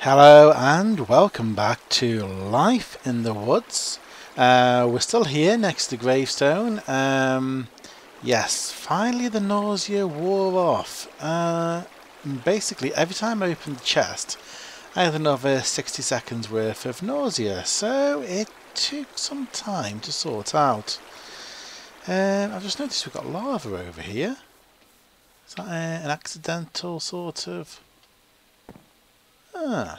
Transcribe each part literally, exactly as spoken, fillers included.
Hello and welcome back to Life in the Woods. Uh, we're still here next to Gravestone. Um, yes, finally the nausea wore off. Uh, basically, every time I opened the chest, I had another sixty seconds worth of nausea, so it took some time to sort out. Um, I've just noticed we've got lava over here. Is that uh, an accidental sort of... Ah.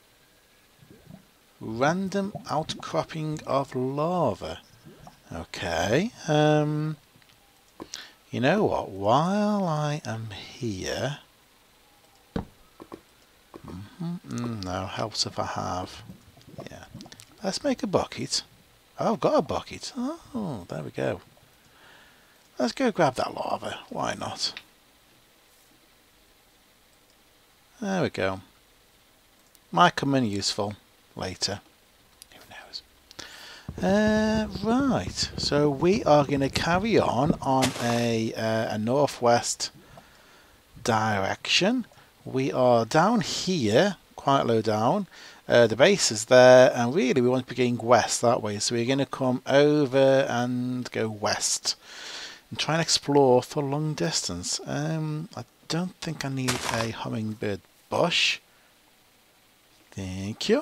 Random outcropping of lava. Okay. Um, you know what? While I am here... Mm-hmm, no, helps if I have. Yeah. Let's make a bucket. Oh, I've got a bucket. Oh, there we go. Let's go grab that lava. Why not? There we go. Might come in useful later. Who knows? Uh, right. So we are going to carry on on a, uh, a northwest direction. We are down here, quite low down. Uh, the base is there, and really we want to be going west that way. So we're going to come over and go west and try and explore for long distance. Um, I don't think I need a hummingbird bush. Thank you.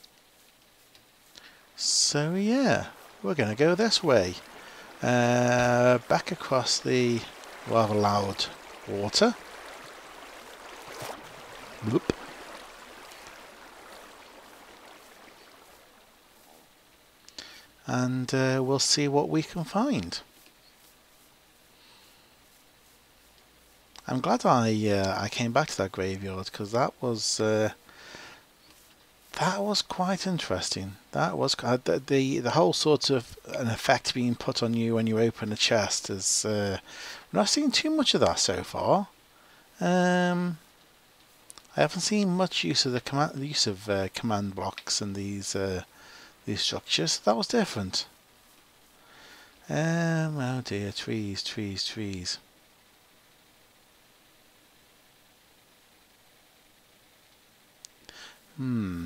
So yeah, we're going to go this way. Uh, back across the rather loud water. Bloop. And uh, we'll see what we can find. I'm glad I uh, I came back to that graveyard because that was uh, that was quite interesting. That was uh, the, the the whole sort of an effect being put on you when you open a chest is. Uh, we're not seeing too much of that so far. Um, I haven't seen much use of the command the use of uh, command blocks and these uh, these structures. That was different. Um, oh dear, trees, trees, trees. Hmm.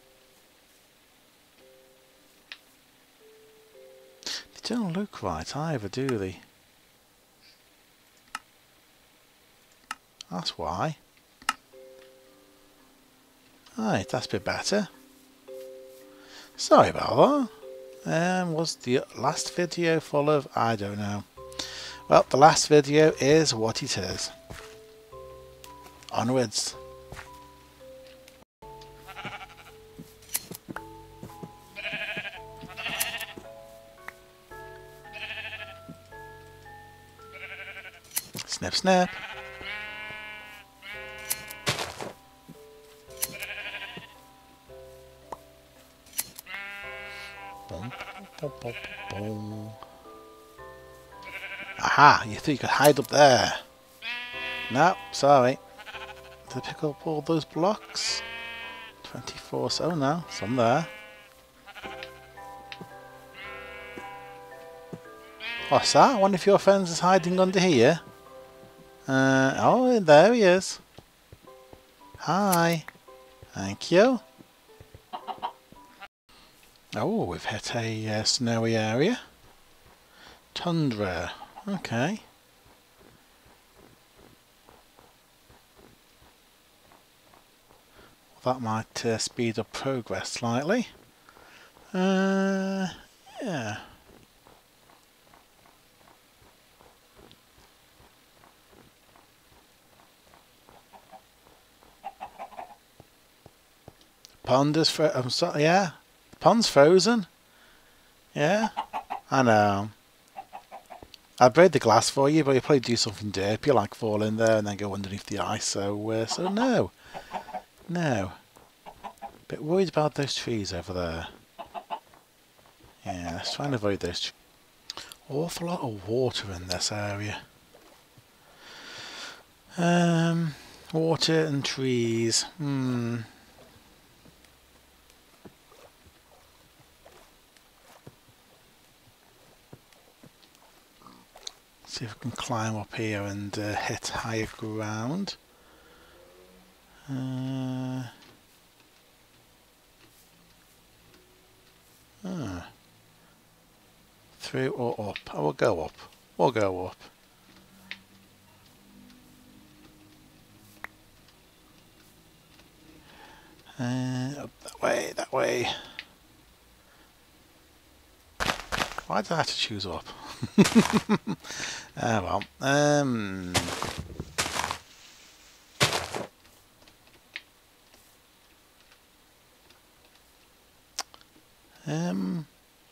They don't look right either, do they? That's why. Right, that's a bit better. Sorry about that. Um, was the last video full of... I don't know. Well, the last video is what it is. Onwards. Snip, snip. Boom, boom, boom, boom. Aha! You thought you could hide up there? No, sorry. Did I pick up all those blocks? twenty-four. Oh no, some there. What's that? One of your friends is hiding under here. Uh, oh, there he is. Hi. Thank you. Oh, we've hit a uh, snowy area. Tundra. Okay. Well, that might uh, speed up progress slightly. Uh, yeah. Pond is fro- I'm sorry, yeah. The pond's frozen. Yeah, I know. I'd break the glass for you, but you'll probably do something derpy like fall in there and then go underneath the ice. So, uh, so no, no. Bit worried about those trees over there. Yeah, let's try and avoid those trees. Awful lot of water in this area. Um, water and trees. Hmm. See if we can climb up here and uh, hit higher ground. Uh, through or up? I will go up. We'll go up. Uh, up that way, that way. Why did I have to choose up? Ah, well. Um... Um,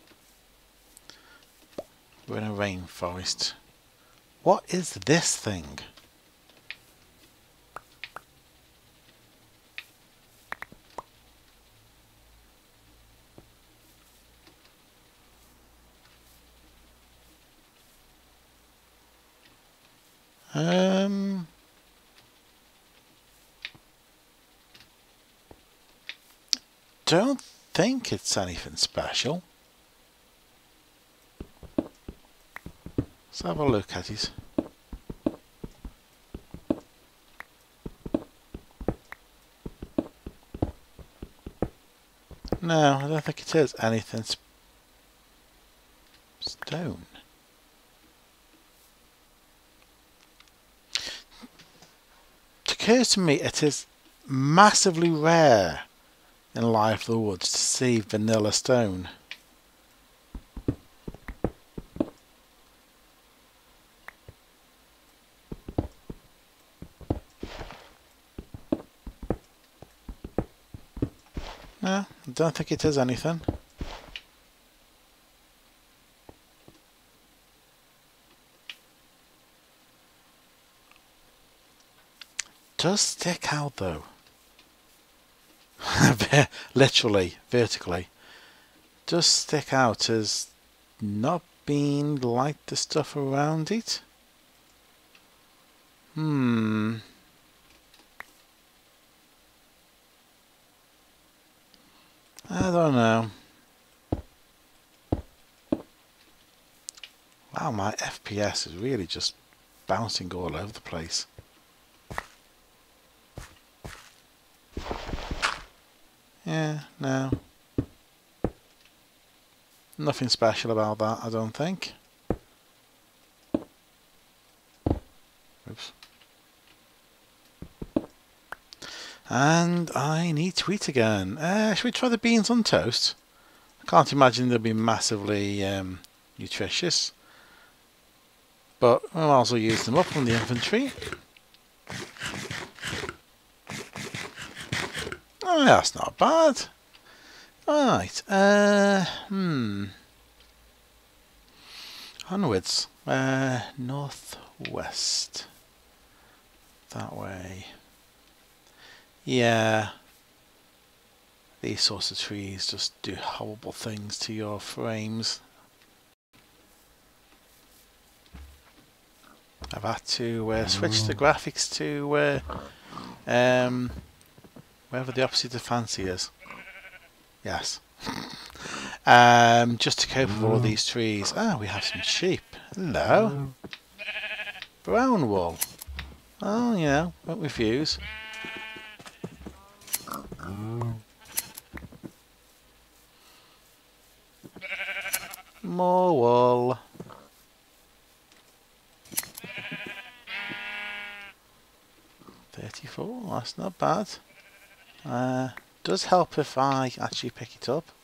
we're in a rainforest. What is this thing? Um, don't think it's anything special. Let's have a look at it. No, I don't think it is anything sp stone. It occurs to me it is massively rare in Life of the Woods to see vanilla stone. No, I don't think it is anything. Does stick out though. Literally, vertically. Does stick out as not being like the stuff around it. Hmm. I don't know. Wow, my F P S is really just bouncing all over the place. Yeah, no. Nothing special about that, I don't think. Oops. And I need to eat again. Uh, should we try the beans on toast? I can't imagine they'll be massively um, nutritious. But we'll also use them up from the inventory. Oh, that's not bad. Right. Uh, hmm. Onwards. Uh, northwest. That way. Yeah. These sorts of trees just do horrible things to your frames. I've had to uh, switch the graphics to uh, um, wherever the opposite of fancy is. Yes. um, just to cope with all of these trees. Ah, we have some sheep. Hello. Brown wool. Oh, you know, won't refuse. More wool. thirty-four, that's not bad. Uh, does help if I actually pick it up.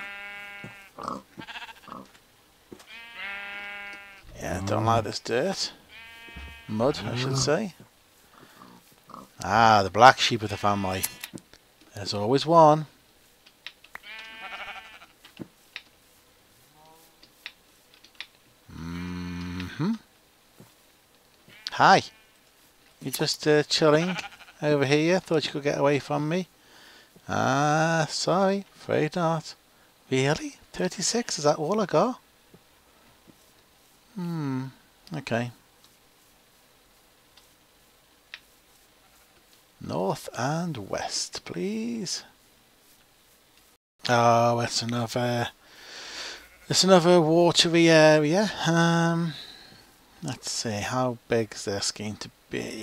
Yeah, don't like this dirt. Mud, I should say. Ah, the black sheep of the family. There's always one. Mm-hmm. Hi. You just uh, chilling over here? Thought you could get away from me? Ah, sorry. Afraid not. Really? thirty-six? Is that all I got? Hmm. Okay. North and west, please. Oh, it's another... It's another watery area. Um, let's see, how big is this going to be?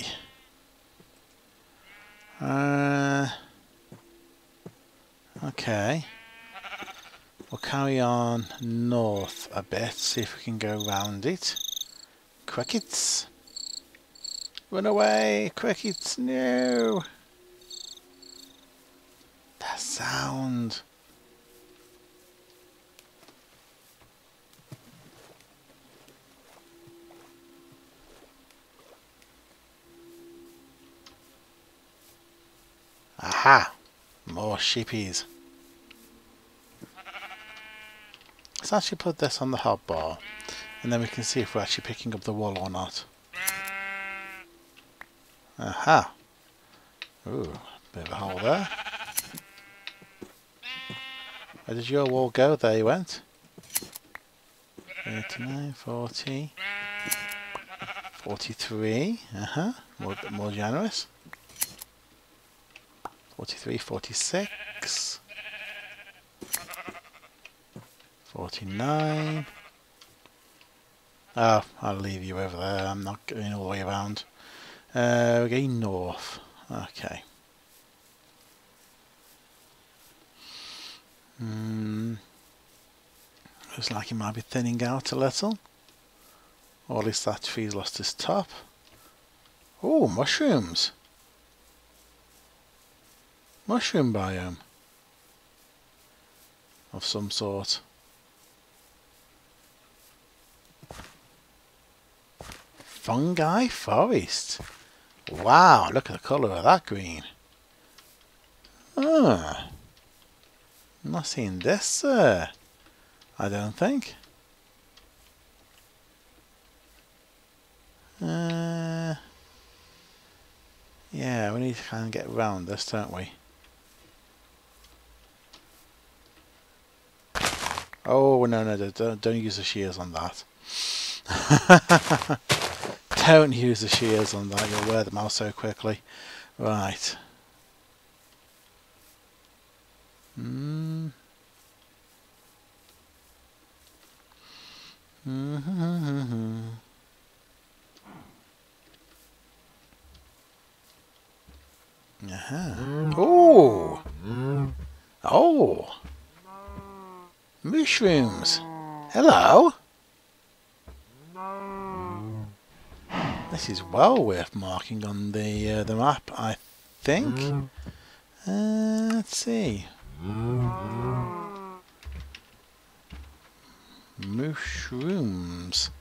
Uh, okay. We'll carry on north a bit, see if we can go round it. Crickets! Run away! Crickets, no! That sound! Aha! More sheepies. Let's actually put this on the hotbar, and then we can see if we're actually picking up the wool or not. Aha! Ooh, bit of a hole there. Where did your wool go? There you went. thirty-nine, forty, forty-three. Uh-huh. More, more generous. forty-three, forty-six. forty-nine. Oh, I'll leave you over there. I'm not going all the way around. Uh, we're going north. Okay. Hmm. Looks like it might be thinning out a little. Or at least that tree's lost its top. Oh, mushrooms. Mushroom biome. Of some sort. Fungi forest. Wow, look at the colour of that green. Ah. I'm not seeing this, uh, I don't think. Uh, yeah, we need to kind of get around this, don't we? Oh, no, no, don't, don't use the shears on that. Don't use the shears on that, you'll wear them out so quickly. Right. Mm. Mm-hmm. Uh-huh. Oh! Oh! Mushrooms! Hello! This is well worth marking on the uh, the map, I think. Uh, let's see. Mushrooms.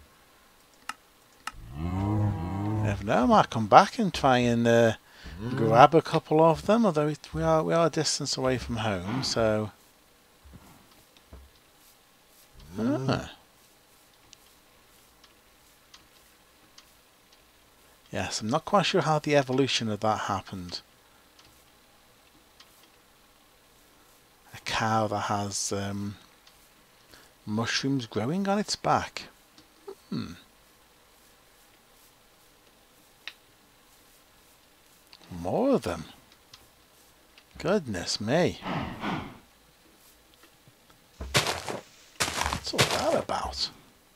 If no, I might come back and try and uh, grab a couple of them. Although it, we are we are a distance away from home, so. Ah. Yes, I'm not quite sure how the evolution of that happened. A cow that has um, mushrooms growing on its back. Hmm. More of them. Goodness me. What's all that about?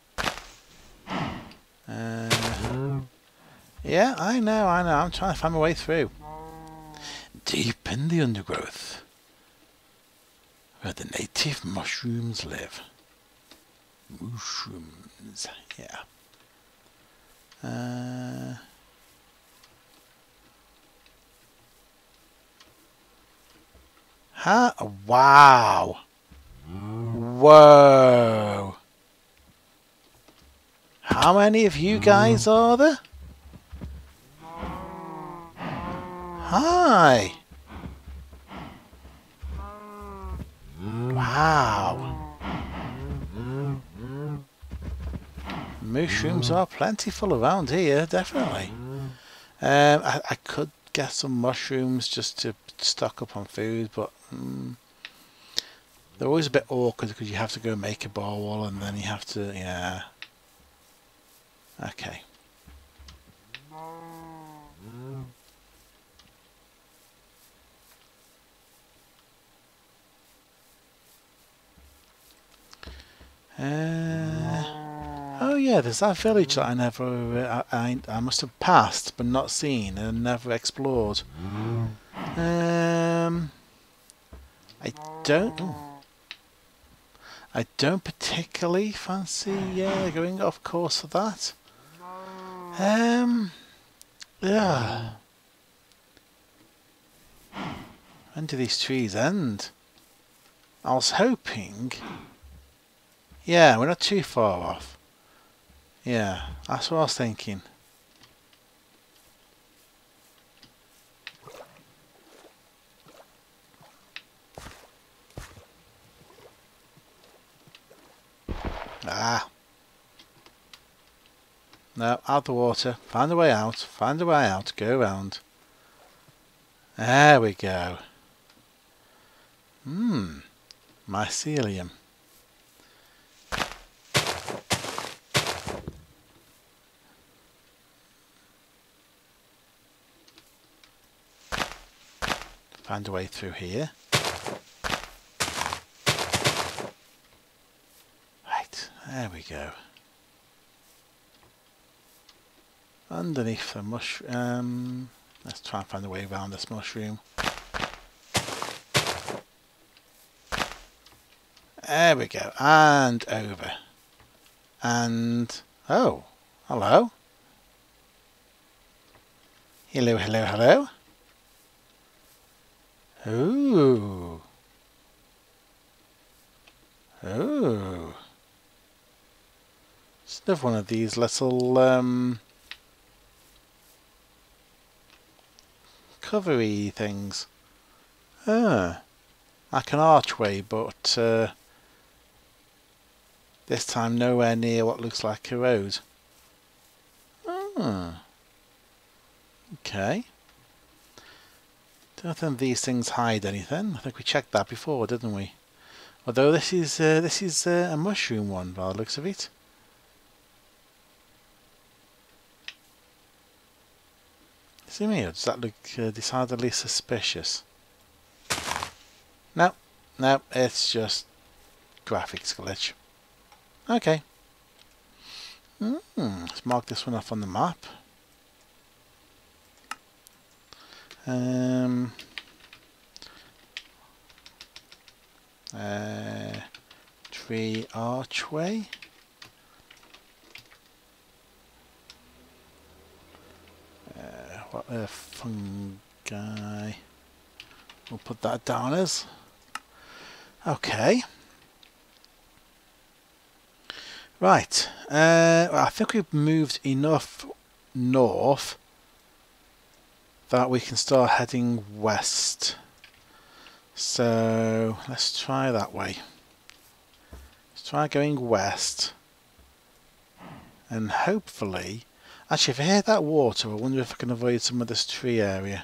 Uh, yeah, I know, I know. I'm trying to find my way through. Deep in the undergrowth, where the native mushrooms live. Mushrooms, yeah. Uh, huh? Wow. Whoa. How many of you guys are there? Hi. Wow. Mushrooms are plentiful around here, definitely. Um, I, I could get some mushrooms just to stock up on food, but um, they're always a bit awkward because you have to go make a bowl and then you have to, yeah. Okay. Uh, oh yeah, there's that village that I never, I, I, I must have passed but not seen and never explored. Um, I don't. Ooh. I don't particularly fancy uh, going off course for that. Um, yeah. When do these trees end? I was hoping... Yeah, we're not too far off. Yeah, that's what I was thinking. Ah. No, out the water. Find a way out. Find a way out. Go round. There we go. Hmm. Mycelium. Find a way through here. Right, there we go. Underneath the mushroom. Um, let's try and find a way around this mushroom. There we go. And over. And... Oh, hello. Hello, hello, hello. Ooh. Ooh. It's another one of these little um, covery things. Ah. Like an archway, but uh, this time nowhere near what looks like a road. Ah. Okay. Don't think these things hide anything. I think we checked that before, didn't we? Although this is uh, this is uh, a mushroom one, by the looks of it. See me? Does that look uh, decidedly suspicious? No, no, it's just graphics glitch. Okay. Mm, let's mark this one off on the map. Um, uh, tree archway. Uh, what a fungi. We'll put that down as. Okay. Right. Uh, well, I think we've moved enough north that we can start heading west. So let's try that way. Let's try going west. And hopefully... Actually, if I hear that water, I wonder if I can avoid some of this tree area.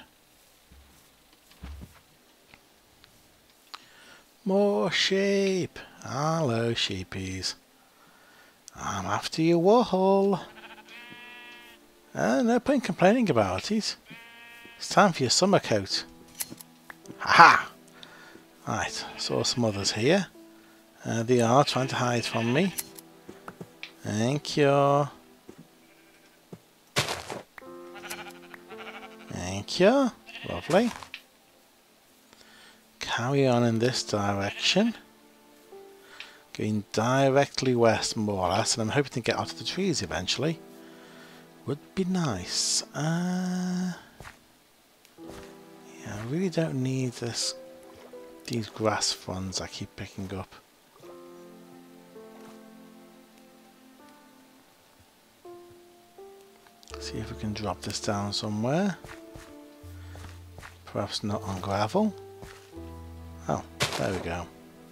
More sheep. Hello, sheepies. I'm after you, Warhol. Uh, no point complaining about it. It's time for your summer coat. Ha-ha! Right, saw some others here. Uh, they are trying to hide from me. Thank you. Thank you. Lovely. Carry on in this direction. Going directly west, more or less, and I'm hoping to get out of the trees eventually. Would be nice. Uh, yeah, I really don't need this. These grass fronds I keep picking up. See if we can drop this down somewhere. Perhaps not on gravel. Oh, there we go.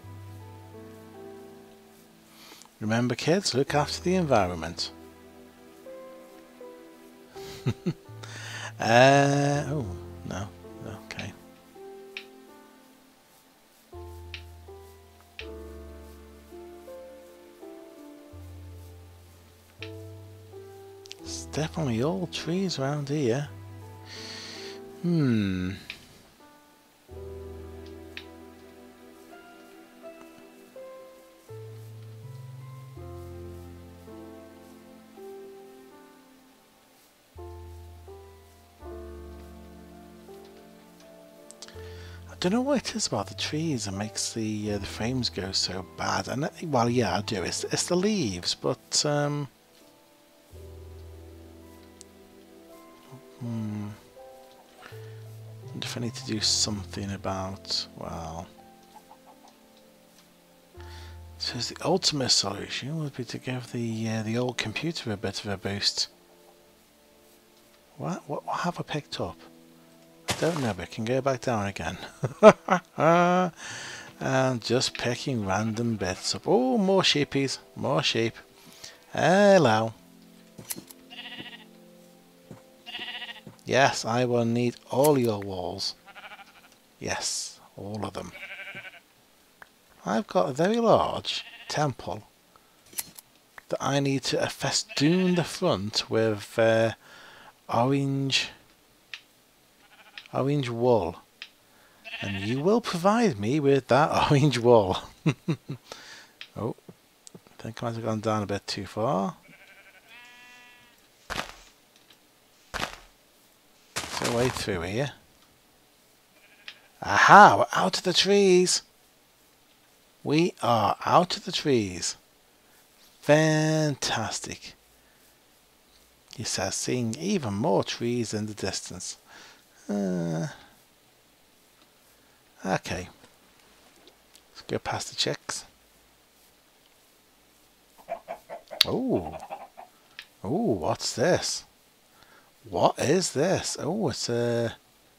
Remember, kids, look after the environment. uh, oh, no, okay. It's definitely all trees around here. Hmm. I don't know what it is about the trees that makes the uh, the frames go so bad. And uh, well, yeah, I do. It's it's the leaves, but um, hmm. I wonder if I need to do something about, well. So the ultimate solution would be to give the uh, the old computer a bit of a boost. What what, what have I picked up? I don't know, but I can go back down again. And just picking random bits up. Oh, more sheepies, more sheep. Hello. Yes, I will need all your walls. Yes, all of them. I've got a very large temple that I need to festoon the front with uh, orange, orange wool. And you will provide me with that orange wool. Oh, I think I might have gone down a bit too far. It's a way through here. Aha, we're out of the trees. We are out of the trees. Fantastic. He says, seeing even more trees in the distance. Uh, okay. Let's go past the chicks. Oh. Oh, what's this? What is this? Oh, it's a...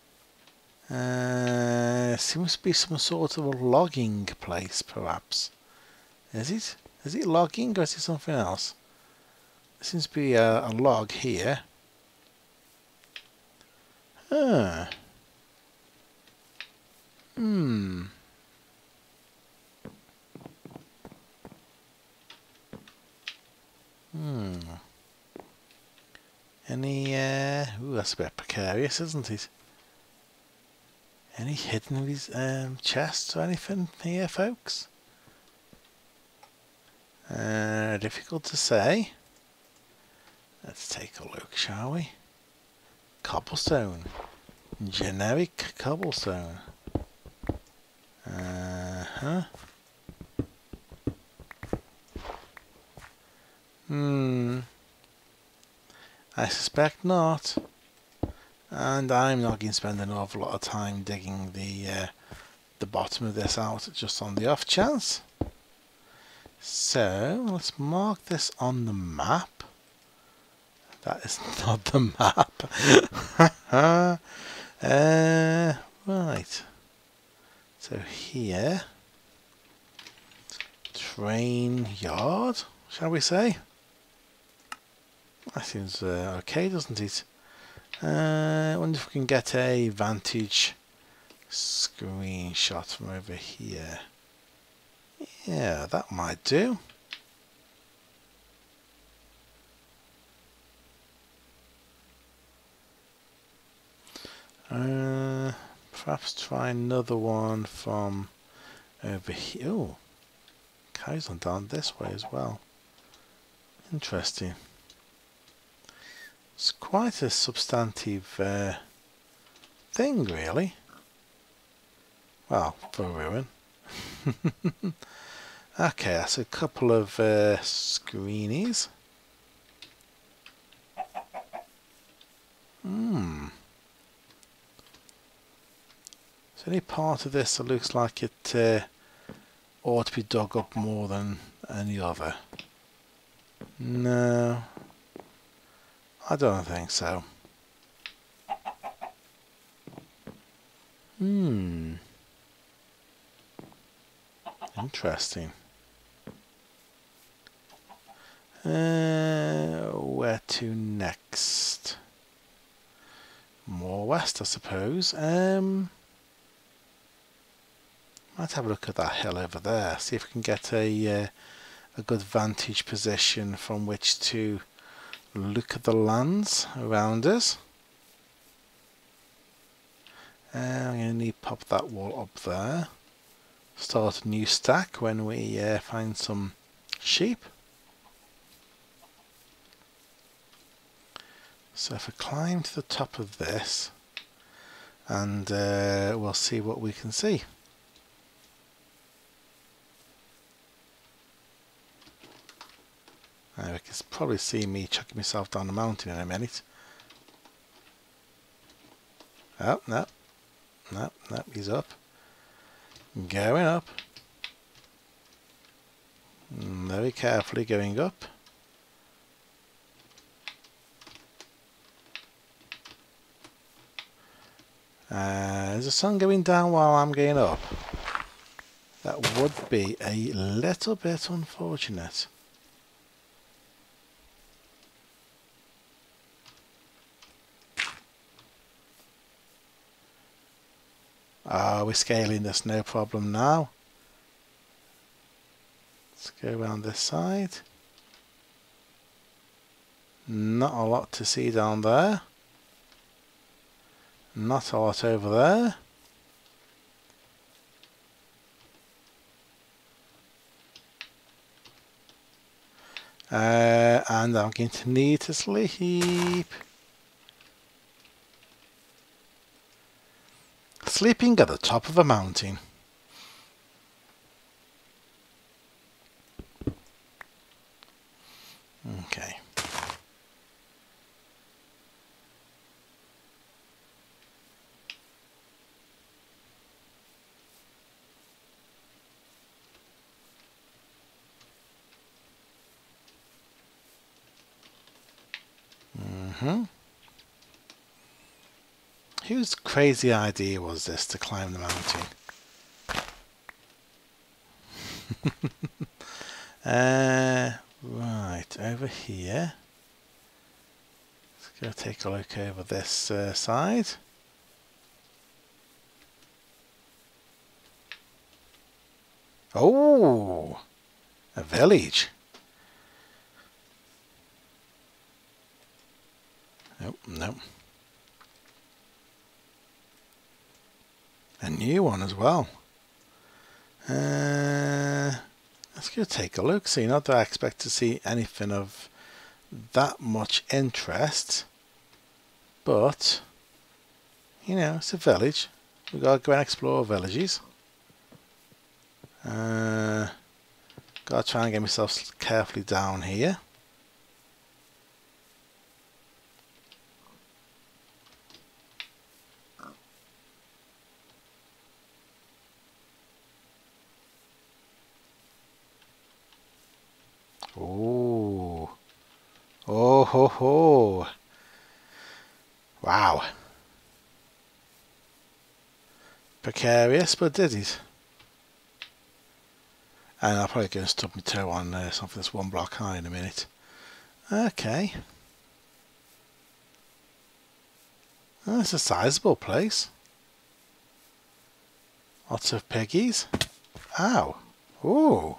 Uh, seems to be some sort of a logging place, perhaps. Is it? Is it logging or is it something else? There seems to be a, a log here. Huh. Hmm. Hmm. Any, uh... Ooh, that's a bit precarious, isn't it? Any hidden these um, chests or anything here, folks? Uh, difficult to say. Let's take a look, shall we? Cobblestone. Generic cobblestone. Uh-huh. Hmm. I suspect not. And I'm not going to spend an awful lot of time digging the uh, the bottom of this out just on the off chance. So let's mark this on the map. That is not the map. uh, right. So here, train yard, shall we say? That seems uh, okay, doesn't it? Uh, I wonder if we can get a vantage screenshot from over here. Yeah, that might do. Uh, perhaps try another one from over here. Oh, carries on down this way as well. Interesting. It's quite a substantive uh, thing, really. Well, for a ruin. Okay, that's a couple of uh, screenies. Hmm. Is there any part of this that looks like it uh, ought to be dug up more than any other? No. I don't think so. Hmm. Interesting. Uh, where to next? More west, I suppose. Um, might have a look at that hill over there. See if we can get a uh, a good vantage position from which to look at the lands around us. Uh, I'm going to need to pop that wall up there. Start a new stack when we uh, find some sheep. So if I climb to the top of this and uh, we'll see what we can see. Uh, you can probably see me chucking myself down the mountain in a minute. Oh, no, no, no, he's up. Going up. Very carefully going up. Uh, is the sun going down while I'm going up? That would be a little bit unfortunate. Ah, oh, we're scaling this, no problem now. Let's go around this side. Not a lot to see down there. Not a lot over there. Uh, and I'm going to need to sleep. Sleeping at the top of a mountain. Okay. Mm-hmm. Whose crazy idea was this to climb the mountain? uh, right, over here. Let's go take a look over this uh, side. Oh, a village. Nope, nope. A new one as well. Uh, let's go take a look. See, not that I expect to see anything of that much interest, but you know, it's a village. We've got to go and explore villages. Uh, got to try and get myself carefully down here. Oh, oh ho ho! Wow, precarious, but did it. And I'll probably go and stub my toe on uh, something that's one block high in a minute. Okay, well, it's a sizable place. Lots of piggies. Ow! Ooh.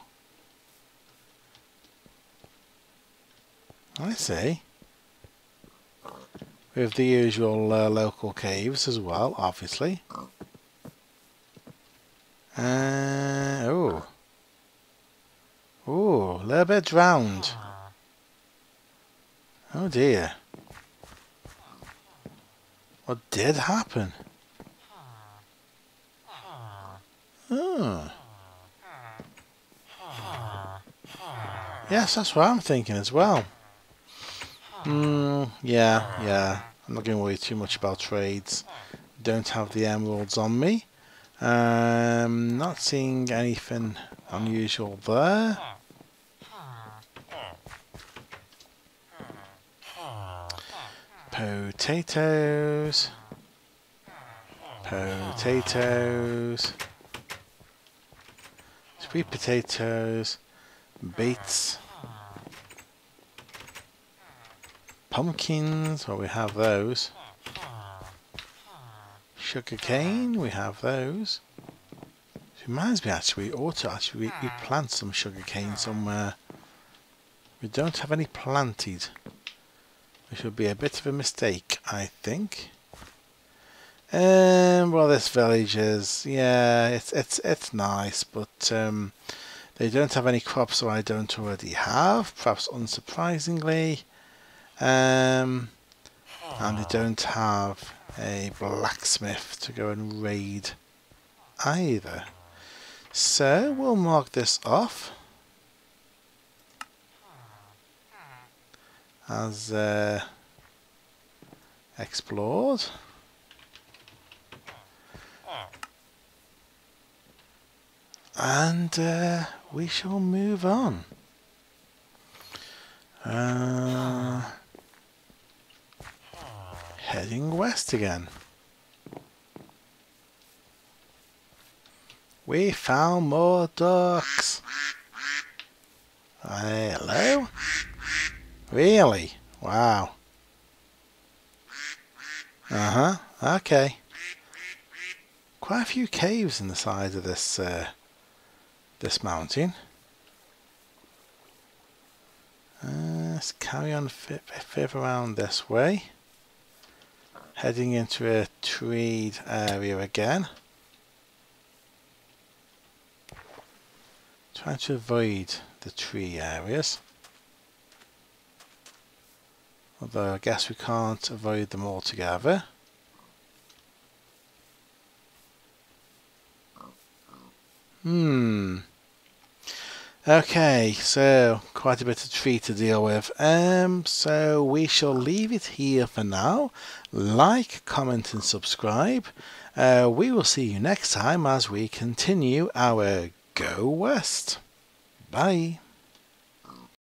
I see. With the usual uh, local caves as well, obviously. Uh, oh. Oh, a little bit drowned. Oh dear. What did happen? Oh. Yes, that's what I'm thinking as well. Mm, yeah, yeah. I'm not going to worry too much about trades. Don't have the emeralds on me. Um, not seeing anything unusual there. Potatoes. Potatoes. Sweet potatoes. Beets. Pumpkins, well, we have those. Sugar cane, we have those. It reminds me actually, we ought to actually we plant some sugar cane somewhere. We don't have any planted, which would be a bit of a mistake, I think. Um, well, this village is, yeah, it's it's it's nice, but um, they don't have any crops that I don't already have, perhaps unsurprisingly. Um, and they don't have a blacksmith to go and raid either. So we'll mark this off as uh, explored. And uh, we shall move on. Uh, heading west again. We found more ducks. Hello? Really? Wow. Uh-huh. Okay. Quite a few caves in the side of this uh, this mountain. Uh, let's carry on further around this way. Heading into a treed area again. Trying to avoid the tree areas. Although I guess we can't avoid them altogether. Hmm. Okay, so quite a bit of tree to deal with. Um, so we shall leave it here for now. Like, comment and subscribe. Uh, we will see you next time as we continue our Go West. Bye.